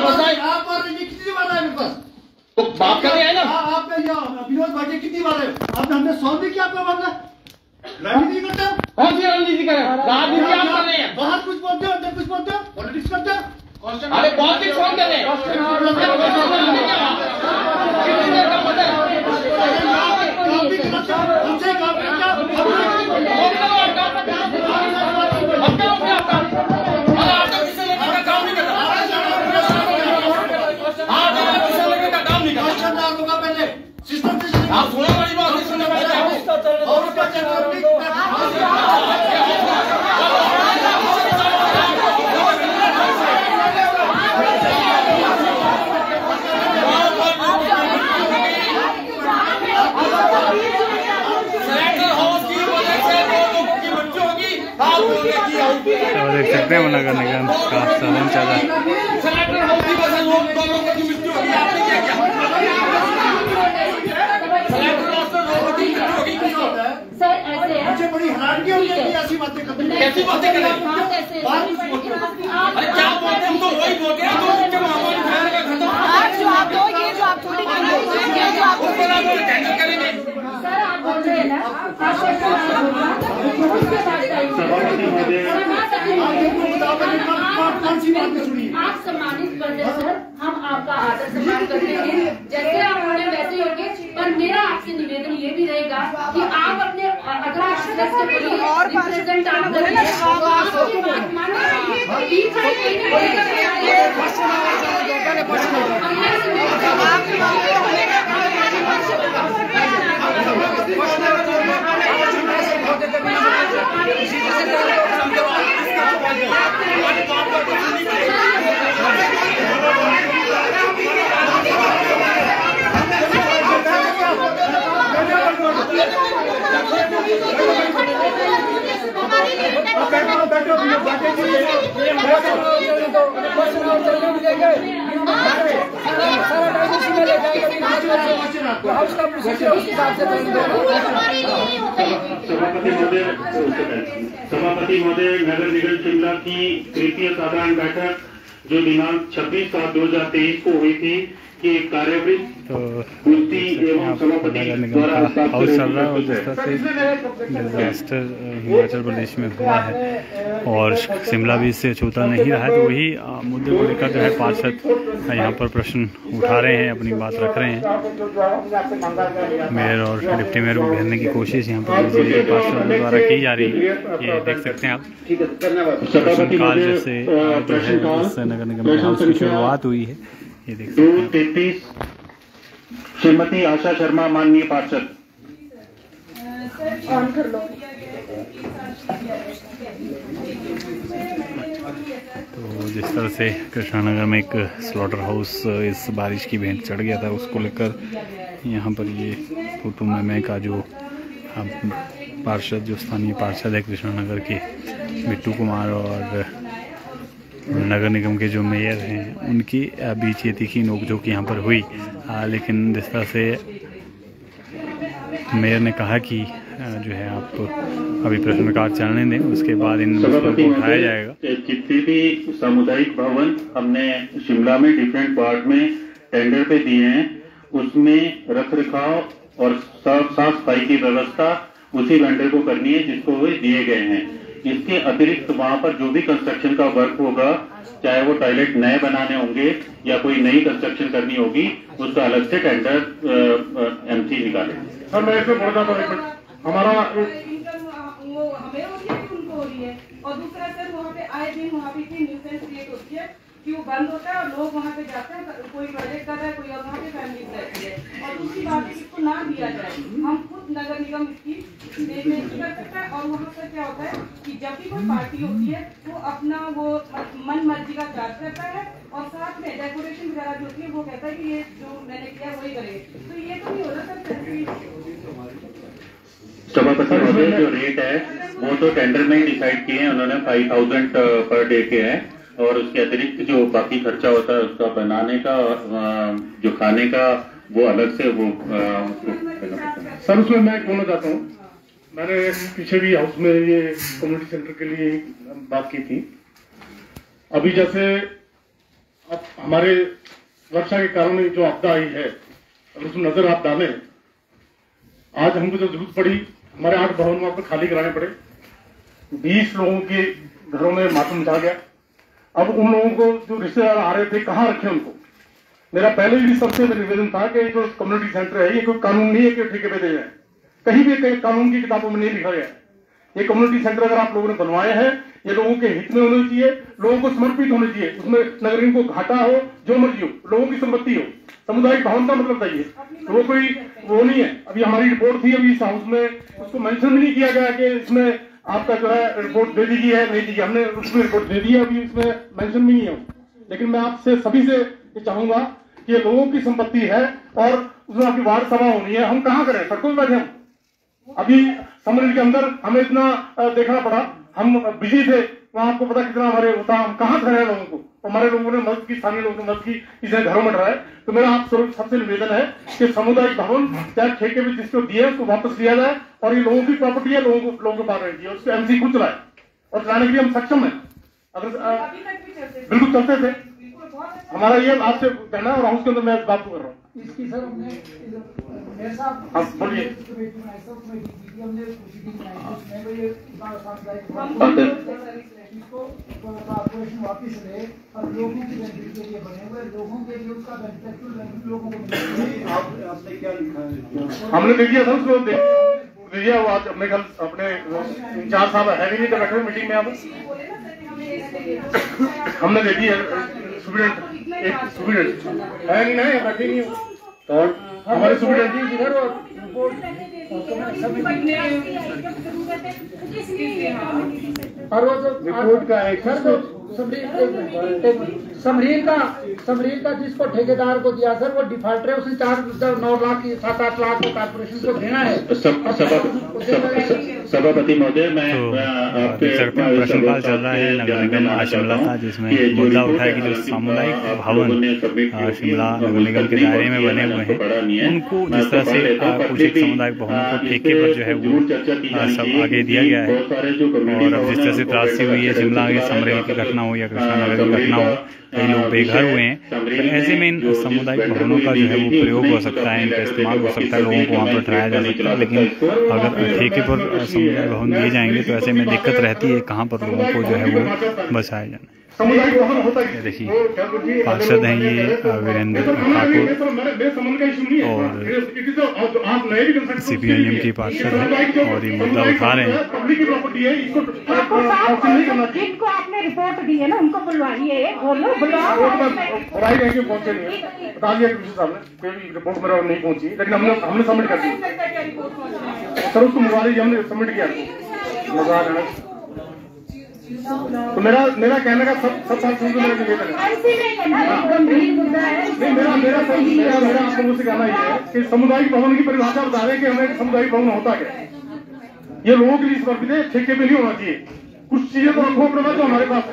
आप और ये कितनी बार आए मेरे पास तो बात कर रहे हैं ना। आपने विनोद भाई कितनी बार आए, आपने हमने सॉल्व भी किया आपका मामला, राजनीति करते हो। कौन सी राजनीति करें? राजनीति आप कर रहे हैं, बाहर कुछ बोलते हो, अंदर कुछ बोलते हो, पॉलिटिक्स करते हो। अरे पॉलिटिक्स कौन कर रहे हैं? आप सुना वाली बात नहीं सुनने वाले और उसका देख सकते हैं नगर निगम का साधन चल रहा है। मुझे बड़ी हैरानगी हो रही है ऐसी बातें करते हैं। कैसी बातें कर रहे हैं? अरे क्या बोलते हैं, हम तो वही बोलते हैं जो महामारी फैल का खत्म। आप जो आप दो ये जो आप थोड़ी टेंडर करेंगे सर, आप बोल रहे हैं ना आप सम्मानित करते सर, हम आपका आदर सम्मान करते हैं जैसे आप बोले वैसे ही होंगे। पर मेरा आपसे निवेदन ये भी रहेगा कि आप अपने अगर आप सदस्य और रिप्रेजेंट आप करेंगे आपकी बात माने सभापति महोदय, नगर निगम शिमला की तृतीय साधारण बैठक जो दिनांक 26/7/2023 को हुई थी कि कार्यवृत्त कुर्सी एवं सभापति द्वारा हाउस चल रहा है और जिस तरह से डिजास्टर हिमाचल प्रदेश में हुआ है और शिमला भी इससे छूता नहीं रहा है, तो वही मुद्दे को लेकर जो है पार्षद यहाँ पर प्रश्न उठा रहे हैं, अपनी बात रख रहे हैं। मेयर और डिप्टी मेयर को घेरने की कोशिश यहाँ पर जिले के पार्षद द्वारा की जा रही है। ये देख सकते हैं आप प्रश्नकाल जैसे जो है जिससे नगर निगम हाउस की शुरुआत हुई है, ये देख सकते हैं। 33 श्रीमती आशा शर्मा, माननीय पार्षद। ऑन कर लो। तो जिस तरह से कृष्णानगर में एक स्लॉटर हाउस इस बारिश की भेंट चढ़ गया था, उसको लेकर यहाँ पर ये फोटो में का जो पार्षद, जो स्थानीय पार्षद है कृष्णानगर के बिट्टू कुमार और नगर निगम के जो मेयर हैं, उनकी बीच ये तीखी नोकझोंक यहाँ पर हुई। लेकिन जिस तरह से मेयर ने कहा कि जो है आप अभी प्रश्नकाल चलने दें, उसके बाद इन मसलों को उठाया जाएगा। जितने भी सामुदायिक भवन हमने शिमला में डिफरेंट वार्ड में टेंडर पे दिए हैं, उसमें रख रखाव और साफ सफाई की व्यवस्था उसी वेंडर को करनी है जिसको वे दिए गए हैं। इसके अतिरिक्त वहाँ पर जो भी कंस्ट्रक्शन का वर्क होगा, चाहे वो टॉयलेट नए बनाने होंगे या कोई नई कंस्ट्रक्शन करनी होगी, उसका अलग से टेंडर एमसी निकालेंगे। सर, मैं इसमें बोल रहा था हमारा इनकम वो हमें हो रही है कि उनको हो रही है, और दूसरा सर वहाँ पे आए दिन वहाँ पे इतनी न्यूसेंस क्रिएट होती है कि वो बंद होता है और लोग वहाँ पे जाते हैं, कोई प्रोजेक्ट कर रहा है, कोई और वहाँ पे फैमिली रहती है। और दूसरी बात है इसको ना दिया जाए, हम खुद नगर निगम इसकी देखरेख कर सकता है। और वहाँ पर क्या होता है कि जब भी कोई पार्टी होती है वो अपना वो मन मर्जी का चार्ज करता है और साथ में डेकोरेशन वगैरह जो होती है वो कहता है कि ये जो मैंने किया वही करेंगे, तो ये तो नहीं हो रहा सर। सभापति महोदय, जो रेट है वो तो टेंडर में ही डिसाइड किए हैं उन्होंने, 5000 पर डे के हैं, और उसके अतिरिक्त जो बाकी खर्चा होता है उसका बनाने का, जो खाने का, वो अलग से वो सर उसमें मैं बोलना चाहता हूँ, मैंने पीछे भी हाउस में ये कम्युनिटी सेंटर के लिए बात की थी। अभी जैसे अब हमारे वर्षा के कारण जो आपदा आई है, अगर उसमें नजर आप डालें, आज हमको जो जरूरत पड़ी, हमारे 8 भवन वहां पर खाली कराने पड़े, 20 लोगों के घरों में मातम मचा गया। अब उन लोगों को जो रिश्तेदार आ रहे थे, कहाँ रखे उनको? मेरा पहले भी सबसे निवेदन था कि जो कम्युनिटी सेंटर है, ये कोई कानून नहीं है कि ठेके पे दे जाए, कहीं भी कहीं कानून की किताबों में नहीं लिखा गया है। ये कम्युनिटी सेंटर अगर आप लोगों ने बनवाए हैं, ये लोगों के हित में होने चाहिए, लोगों को समर्पित होने चाहिए, उसमें नगरीन को घाटा हो, जो मर्जी हो, लोगों की संपत्ति हो। सामुदायिक भवन का मतलब चाहिए, तो वो कोई वो नहीं है। अभी हमारी रिपोर्ट थी अभी इस हाउस में, उसको मेंशन भी नहीं किया गया कि इसमें आपका जो है रिपोर्ट दे दीजिए है, नहीं दीजिए, हमने उसमें रिपोर्ट दे दी है, अभी इसमें मेंशन भी नहीं है। लेकिन मैं आपसे सभी से ये चाहूंगा कि ये लोगों की संपत्ति है और उसमें आपकी वार्ड सभा होनी है, हम कहाँ करें? सड़कों पर बैठे हम। अभी समरेल के अंदर हमें इतना देखना पड़ा, हम बिजी थे, वहां आपको पता कितना हमारे होता, हम कहाँ खड़े हैं लोगों को, हमारे लोगों ने मदद की, स्थानीय लोगों ने मदद की, इसे घरों में डरा है। तो मेरा आप सबसे निवेदन है कि सामुदायिक भवन चाहे ठेके में जिसको दिए उसको वापस लिया जाए, और ये लोगों की प्रॉपर्टी है, लोगों को बाहर रहनी चाहिए, उसको एमसी खुद चलाए, और चलाने के लिए हम सक्षम है। अगर बिल्कुल चलते थे, हमारा ये आपसे कहना है, और हाउस के अंदर मैं बात कर रहा हूँ इसकी। सर हमने हाँ बोलिए। कॉर्पोरेशन वापिस ले और लोगों की बेनिफिट के लिए बने हुए, लोगों के लिए उसका बेनिफिट लोगों को आपने क्या लिखा है? हमने दे दिया था उसको, दे दिया। वो आज अपने कल अपने इंचार्ज साहब है नहीं, तो बैठे मीटिंग में आप, हमने दे दी है। स्टूडेंट एक स्टूडेंट है नहीं ना, बैठे नहीं हो, और हमारे स्टूडेंट और वो जो रिपोर्ट का है सर, वो समरील का जिसको ठेकेदार को दिया सर, वो डिफॉल्टर है, उसने 9 लाख 7-8 लाख को कॉर्पोरेशन को देना है। सभापति महोदय, मैं देख सकते हैं प्रश्नकाल चल रहा है नगर निगम शिमला का, जिसमें मुद्दा उठा है कि जो सामुदायिक भवन शिमला नगर निगम के दायरे में बने हुए हैं, उनको जिस तरह से कुछ एक सामुदायिक भवनों को ठेके पर जो है वो सब आगे दिया गया है, और अब जिस तरह से त्रासदी हुई है, शिमला के समरेल की घटना हो या कृष्णानगर की घटना हो, कई लोग बेघर हुए हैं, तो ऐसे में इन सामुदायिक भवनों का जो है वो प्रयोग हो सकता है, इनका इस्तेमाल हो सकता है, लोगों को वहाँ पर ठहराया जा सकता है। लेकिन अगर ठेके पर समुदाय भवन दिए जाएंगे तो ऐसे में दिक्कत रहती है कहाँ पर लोगों को जो है वो बसाया जाना। देखिए पार्षद हैं ये वीरेंद्र ठाकुर, और CPIM की पार्षद हैं, और ये मुद्दा उठा रहे हैं। जिनको आपने रिपोर्ट दी है ना, उनको बुलवाइए, बोलो रिपोर्ट मेरा नहीं पहुंची, लेकिन हमने सबमिट कर दी सर, उसको मोबाइल हमने सबमिट किया। तो मेरा कहने का सब मेरा निवेदन है, मेरा आप लोगों से कहना ये है कि सामुदायिक भवन की परिभाषा बता दें कि हमें सामुदायिक भवन होता क्या है। ये लोगों के लिए समर्पित है, ठेके पे नहीं होना चाहिए। कुछ चीजें तो रखो अपने पास, तो हमारे पास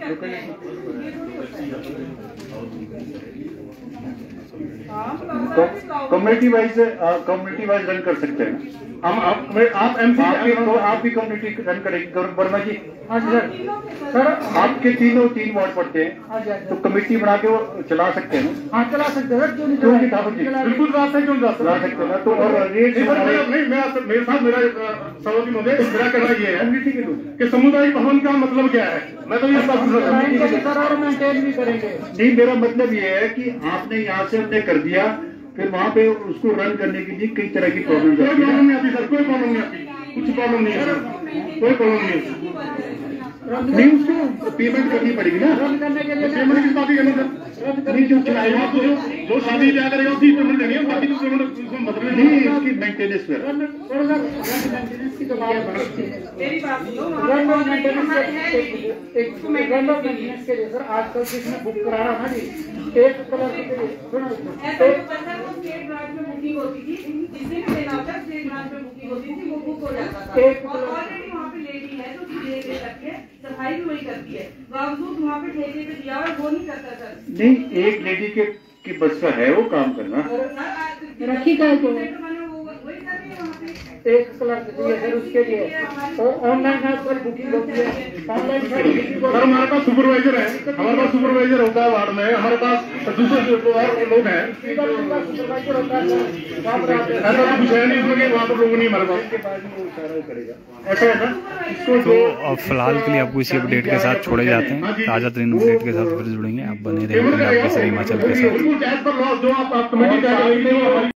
कम्युनिटी वाइज रन कर सकते हैं हम। आप एमसी तो आप भी कम्युनिटी रन करेंगे वर्मा जी? हाँ जी सर, आपके 3 वार्ड पड़ते हैं, तो कमेटी बना के वो चला सकते हैं? हाँ चला सकते हैं, क्यों नहीं बिल्कुल चला सकते हैं। तो और रेट नहीं, मेरे साथ मेरा सभापति महोदय, मेरा कहना ये है कि सामुदायिक भवन का मतलब क्या है, मैं तो ये सर मेंटेन भी करेंगे। नहीं, मेरा मतलब ये है कि आपने यहाँ से हमने कर दिया, फिर वहाँ पे उसको रन करने के लिए कई तरह की प्रॉब्लम कोई प्रॉब्लम नहीं आती सर, कोई प्रॉब्लम नहीं आती, कुछ प्रॉब्लम नहीं है, कोई प्रॉब्लम नहीं, उसको पेमेंट करनी पड़ेगी ना। रन करने के लिए पेमेंट किस बात की करनी जो शादी ब्याह करेगा उसकी पेमेंट देनी है, बाकी तो पेमेंट मतलब नहीं, इसकी मेंटेनेंस पे मेरी बात मेंटेनेंस के लिए सर आजकल जिसने बुक कराया ना जी, एक कलर के लिए स्टेट ब्रांच में बुकिंग होती थी, जिसे भी लेना होता है स्टेट ब्रांच में बुकिंग होती थी, वो बुक हो जाता था। ऑलरेडी वहाँ पे लेडी है जो दे सकती है, सफाई भी वही करती है, बावजूद वहाँ पे ठेके पे दिया और वो नहीं करता सर। नहीं, एक लेडी के बस का है वो काम करना। रखी का वही कर रही है वहाँ पे। एक क्लर्क चाहिए सर उसके लिए, तो ऑनलाइन आजकल बुकिंग होती है, ऑनलाइन सर हमारे पास सुपरवाइजर है, हमारे पास सुपरवाइजर होता है वार्ड में, हमारे पास दूसरे लोग हैं, सुपरवाइजर होता है ऐसा तो कुछ है नहीं इसमें कि वहाँ पर लोग नहीं हमारे पास। ऐसा है ना। तो अब फिलहाल के लिए आपको इसी अपडेट के साथ छोड़े जाते हैं। ताज़ा तरीन अपडेट के साथ फिर जुड़ेंगे। आप बने रहेंगे आपके हिमाचल के साथ। जो आप कमेटी